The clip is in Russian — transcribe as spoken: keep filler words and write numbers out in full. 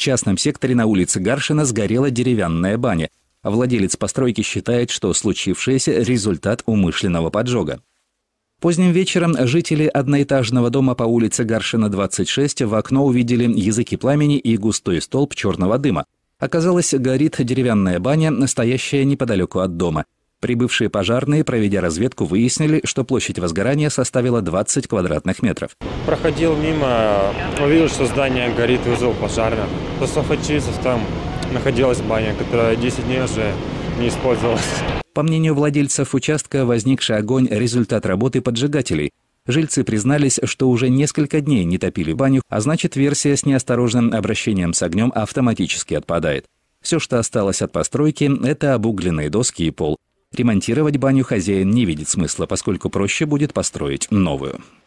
частном секторе на улице Гаршина сгорела деревянная баня. Владелец постройки считает, что случившееся – результат умышленного поджога. Поздним вечером жители одноэтажного дома по улице Гаршина, двадцать шесть, в окно увидели языки пламени и густой столб черного дыма. Оказалось, горит деревянная баня, стоящая неподалеку от дома. Прибывшие пожарные, проведя разведку, выяснили, что площадь возгорания составила двадцать квадратных метров. Проходил мимо, увидел, что здание горит, вызвал пожарных. Достав очистов, там находилась баня, которая десять дней уже не использовалась. По мнению владельцев участка, возникший огонь – результат работы поджигателей. Жильцы признались, что уже несколько дней не топили баню, а значит, версия с неосторожным обращением с огнем автоматически отпадает. Все, что осталось от постройки – это обугленные доски и пол. Ремонтировать баню хозяин не видит смысла, поскольку проще будет построить новую.